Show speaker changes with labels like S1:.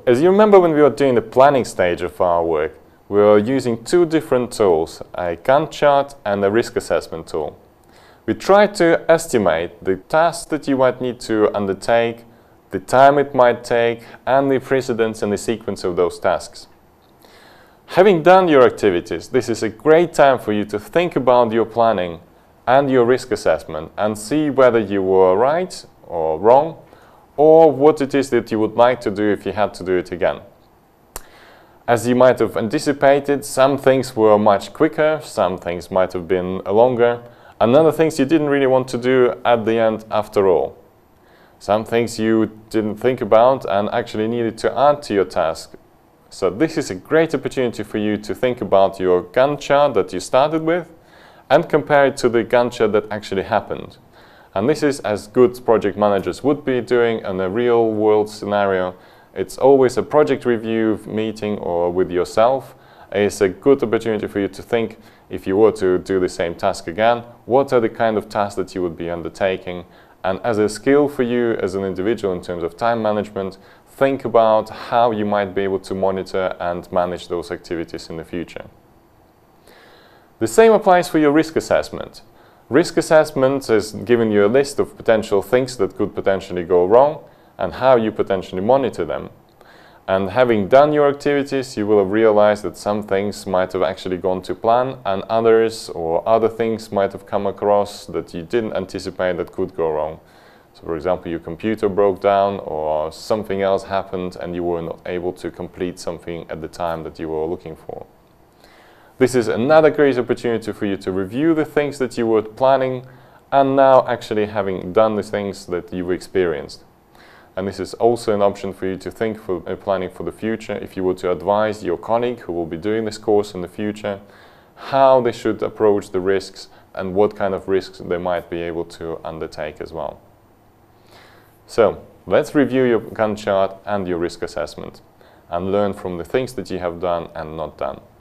S1: As you remember, when we were doing the planning stage of our work, we were using two different tools, a Gantt chart and a risk assessment tool. We tried to estimate the tasks that you might need to undertake, the time it might take, and the precedence and the sequence of those tasks. Having done your activities, this is a great time for you to think about your planning and your risk assessment and see whether you were right or wrong, or what it is that you would like to do if you had to do it again. As you might have anticipated, some things were much quicker, some things might have been longer, and other things you didn't really want to do at the end after all. Some things you didn't think about and actually needed to add to your task. So this is a great opportunity for you to think about your Gantt chart that you started with and compare it to the Gantt chart that actually happened. And this is as good project managers would be doing in a real world scenario. It's always a project review meeting or with yourself. It's a good opportunity for you to think, if you were to do the same task again, what are the kind of tasks that you would be undertaking? And as a skill for you as an individual in terms of time management, think about how you might be able to monitor and manage those activities in the future. The same applies for your risk assessment. Risk assessment has given you a list of potential things that could potentially go wrong and how you potentially monitor them. And having done your activities, you will have realized that some things might have actually gone to plan and others or other things might have come across that you didn't anticipate that could go wrong. So for example, your computer broke down or something else happened and you were not able to complete something at the time that you were looking for. This is another great opportunity for you to review the things that you were planning and now actually having done the things that you've experienced. And this is also an option for you to think for planning for the future if you were to advise your colleague who will be doing this course in the future how they should approach the risks and what kind of risks they might be able to undertake as well. So let's review your Gantt chart and your risk assessment and learn from the things that you have done and not done.